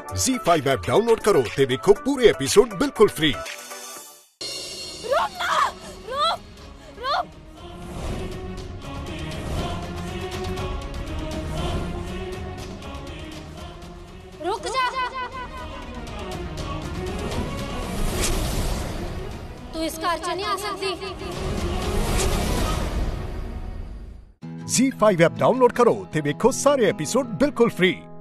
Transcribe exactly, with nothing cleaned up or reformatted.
ज़ी five app download करो ते देखो पूरे एपिसोड बिल्कुल फ्री। रुक ना, रुक, रुक। रुक जा। तू इस कार से नहीं आ सकती। ज़ी फाइव ऐप डाउनलोड करो ते देखो सारे एपिसोड बिल्कुल फ्री।